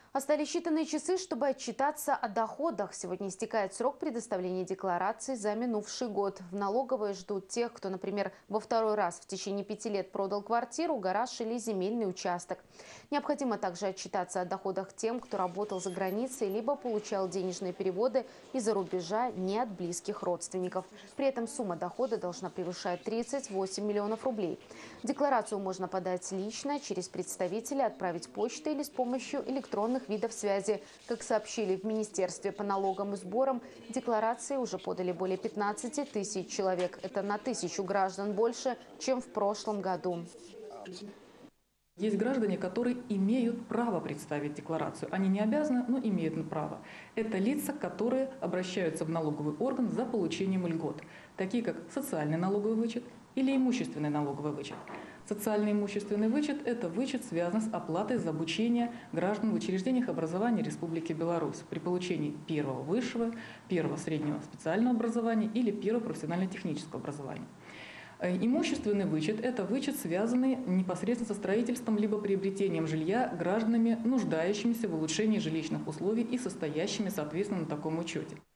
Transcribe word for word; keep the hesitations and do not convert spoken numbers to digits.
Остались считанные часы, чтобы отчитаться о доходах. Сегодня истекает срок предоставления деклараций за минувший год. В налоговые ждут тех, кто, например, во второй раз в течение пяти лет продал квартиру, гараж или земельный участок. Необходимо также отчитаться о доходах тем, кто работал за границей, либо получал денежные переводы из-за рубежа не от близких родственников. При этом сумма дохода должна превышать тридцать восемь миллионов рублей. Декларацию можно подать лично, через представителя, отправить почтой или с помощью электронных видов связи. Как сообщили в Министерстве по налогам и сборам, декларации уже подали более пятнадцати тысяч человек. Это на тысячу граждан больше, чем в прошлом году. Есть граждане, которые имеют право представить декларацию. Они не обязаны, но имеют право. Это лица, которые обращаются в налоговый орган за получением льгот, такие как социальный налоговый вычет или имущественный налоговый вычет. Социальный имущественный вычет – это вычет, связанный с оплатой за обучение граждан в учреждениях образования Республики Беларусь при получении первого высшего, первого среднего специального образования или первого профессионально-технического образования. Имущественный вычет – это вычет, связанный непосредственно со строительством либо приобретением жилья гражданами, нуждающимися в улучшении жилищных условий и состоящими, соответственно, на таком учете.